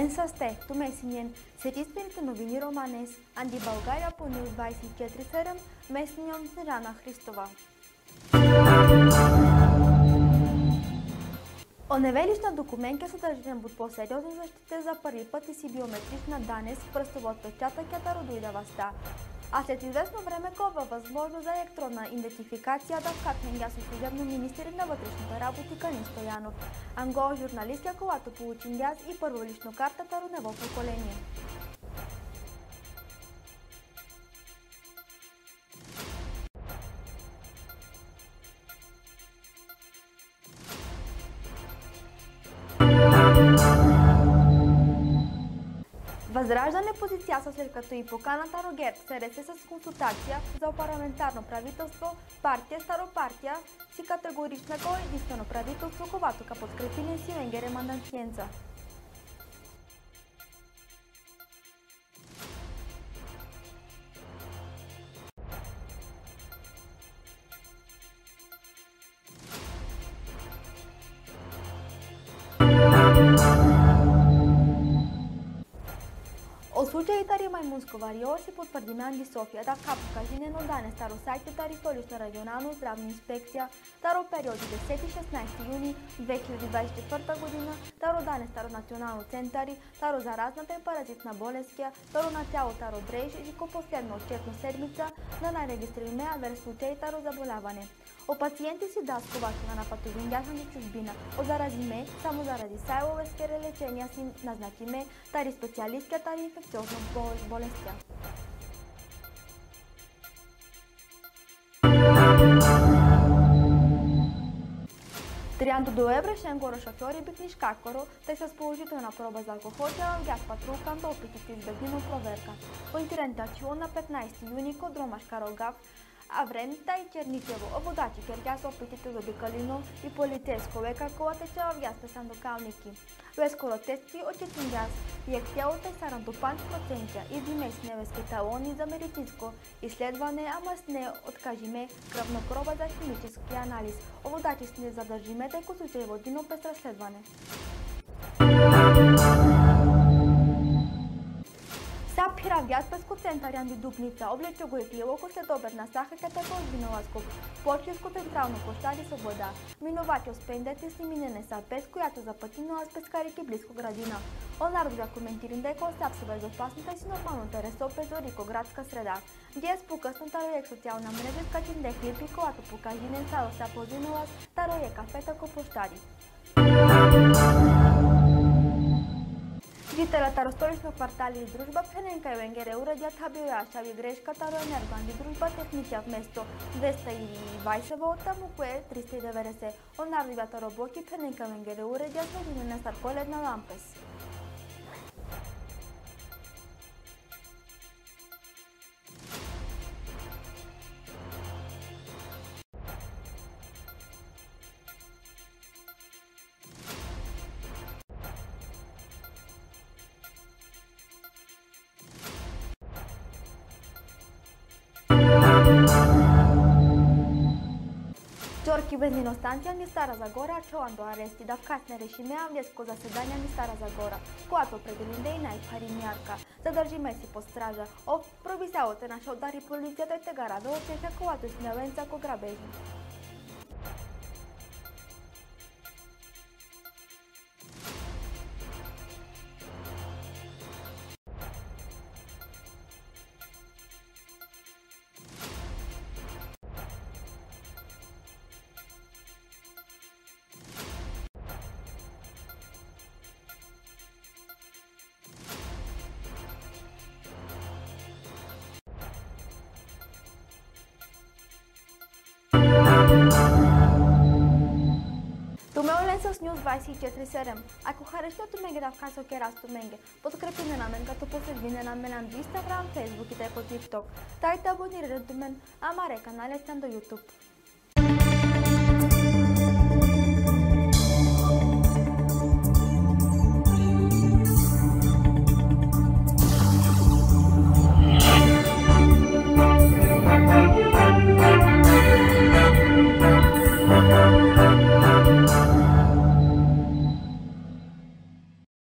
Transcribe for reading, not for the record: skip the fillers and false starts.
Оленса сте, туме синен, седиствените новини Романес, Анди България по Нюз 24/7, местният Снежана Христова. Оневелична документка съдържа под по-сериозна защита за първи път и си биометрична данес в пръстовия отпечатък дойде властта. А след известно време кова възможно за електронна идентификация да вкатне служебно министър на вътрешните работи Калин Стоянов. Ангола журналистка, когато получи газ и първолично картата родново поколение. Възраждане позиция след като и поканата Рогер СРС с консултация за парламентарно правителство, партия Старопартия си категорична кой единствено правителство, когато подкрепи си Венгере мандатиенца. O slučaju Majmunsko vario si potvrdi Andi Sofija da kapu kažineno dane staro sajte tari stolična regionalna zdravna inspekcija taro periodu 10-16 juni 2024 godina taro dane staro nacionalno centari taro zarazna te parazitna bolestkja taro na telo taro brež i ko posljedno otčetno sedmica na najregistririme aver slučaj taro zabolavane. O pacijenti si da skovačuna na patogingjasan di čužbina o zarazime samo zaradi sajlove skere lečenja si naznačime tari specijalistke tari infekciozno bolestja. Трианто до еврешен горо шофьори битниш какоро, те са с положителна проба за алкохол, газ патрулкан до опитите избегнено проверка. По интерентацион на 15 юни кod Romaška Rogав, a Vremta i Černičevo obodачи кердя с опитите за обикалино и полицейско века кола тече в газ песан до калники. Вескоро тести очетен газ и ектялото е 75% и димес невески талони за медицинско изследване, ама с не откажиме кръвнокроба за химически анализ. Ободачи с не задържиме, тъй като случай водино без разследване. Sapira gaz pesku centarijan di Dupnica oblečo go je klijevo sled obedna saha kata po Vinovaskog. Početsko centralno poštari Svoboda. Minovačo spendeti sniminjene sa pesku, jato zapatino az peskariki blisko gradina. Onar ga komentirin da je ko sap se bezopasno i si normalno tereso pezoriko gradska sreda. Gdje je spukasno taro je socijalna mreža skačin da je klipi kovato pokažine staro sa po Vinovas, taro je kafeta ko poštari. Жителата столично квартали и дружба Пененка и Венгере уредят хабиояшави грешка таро енергоанди дружба техничия вместо 220 волта му кое 390. Онарливата роботи Пененка Венгере уредят мединена старколедна лампес. Čorki benzinostancija ni Stara Zagora čovan do aresti da vkasne rešime avljesko zasedanja ni Stara Zagora, която определим да е най-паримярка. Задържиме си под стража. Провисялото наша удари полицията и тега рада отчеха, когато с невенца ко грабежи. С Нюз 24/7. Ако харесате менге да вкасо керасто менге, подкрепите на мен като последвине на мен на Instagram, Facebook и по TikTok. Дайте абонирайте мен, ама река на лестен до YouTube.